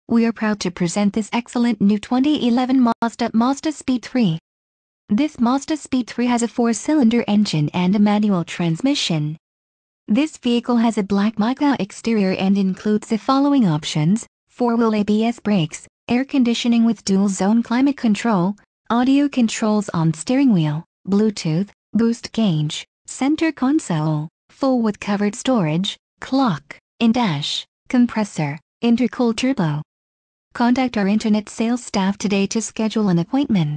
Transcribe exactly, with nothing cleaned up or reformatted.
We are proud to present this excellent new twenty eleven Mazda MazdaSpeed three. This MazdaSpeed three has a four-cylinder engine and a manual transmission. This vehicle has a black Mica exterior and includes the following options: four-wheel A B S brakes, air conditioning with dual-zone climate control, audio controls on steering wheel, Bluetooth, boost gauge, center console, full with covered storage, clock, in-dash, compressor, intercooled turbo. Contact our internet sales staff today to schedule an appointment.